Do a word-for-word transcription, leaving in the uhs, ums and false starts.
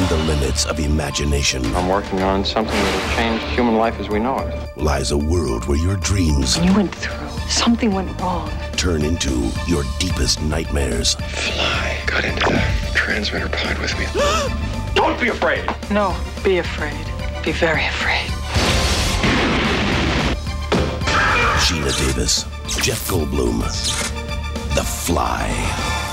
the limits of imagination I'm working on something that will change human life as we know it. lies a world where your dreams You went through. Something went wrong. turn into your deepest nightmares. Fly got into the transmitter pod with me. Don't be afraid! No, be afraid. Be very afraid. Sheena Davis, Jeff Goldblum, The Fly.